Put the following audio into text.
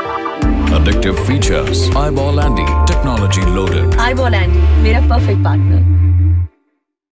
Addictive features. IBall Andy. Technology loaded. IBall Andy, मेरा perfect partner.